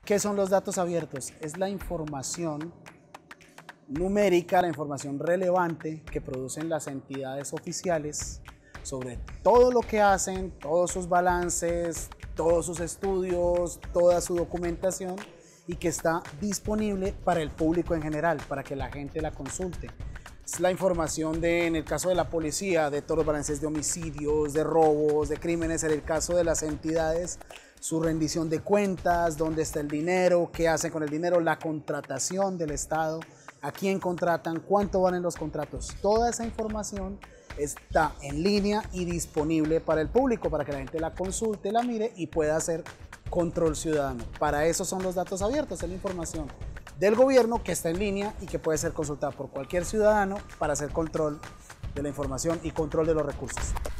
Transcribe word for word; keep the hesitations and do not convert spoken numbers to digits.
¿Qué son los datos abiertos? Es la información numérica, la información relevante que producen las entidades oficiales sobre todo lo que hacen, todos sus balances, todos sus estudios, toda su documentación, y que está disponible para el público en general, para que la gente la consulte. Es la información de, en el caso de la policía, de todos los balances de homicidios, de robos, de crímenes. En el caso de las entidades, su rendición de cuentas, dónde está el dinero, qué hacen con el dinero, la contratación del Estado, a quién contratan, cuánto valen los contratos. Toda esa información está en línea y disponible para el público, para que la gente la consulte, la mire y pueda hacer control ciudadano. Para eso son los datos abiertos, es la información del gobierno que está en línea y que puede ser consultada por cualquier ciudadano para hacer control de la información y control de los recursos.